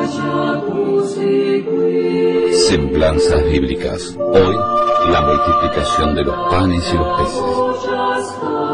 Semblanzas bíblicas. Hoy, la multiplicación de los panes y los peces.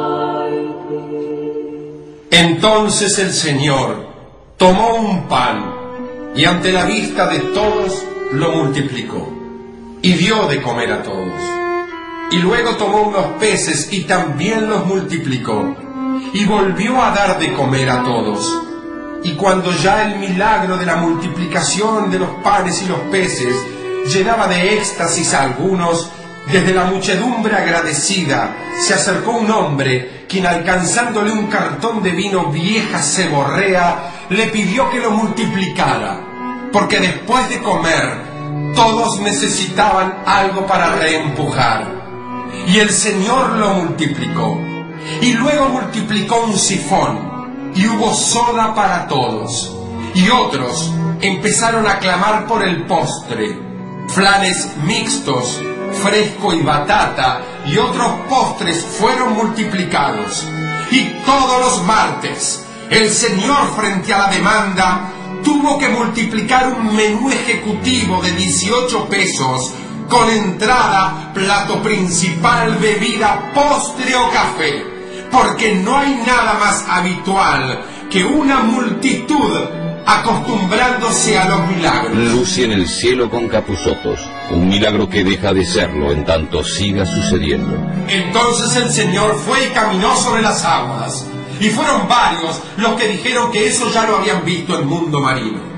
Entonces el Señor tomó un pan y ante la vista de todos lo multiplicó y dio de comer a todos. Y luego tomó unos peces y también los multiplicó y volvió a dar de comer a todos. Y cuando ya el milagro de la multiplicación de los panes y los peces llenaba de éxtasis a algunos, desde la muchedumbre agradecida se acercó un hombre, quien alcanzándole un cartón de vino vieja seborrea, le pidió que lo multiplicara, porque después de comer todos necesitaban algo para reempujar. Y el Señor lo multiplicó, y luego multiplicó un sifón, y hubo soda para todos. Y otros empezaron a clamar por el postre, flanes mixtos, fresco y batata, y otros postres fueron multiplicados. Y todos los martes, el Señor, frente a la demanda, tuvo que multiplicar un menú ejecutivo de 18 pesos, con entrada, plato principal, bebida, postre o café, porque no hay nada más habitual que una multitud acostumbrándose a los milagros. Luz en el cielo con Capusottos, un milagro que deja de serlo en tanto siga sucediendo. Entonces el Señor fue y caminó sobre las aguas, y fueron varios los que dijeron que eso ya lo habían visto en mundo marino.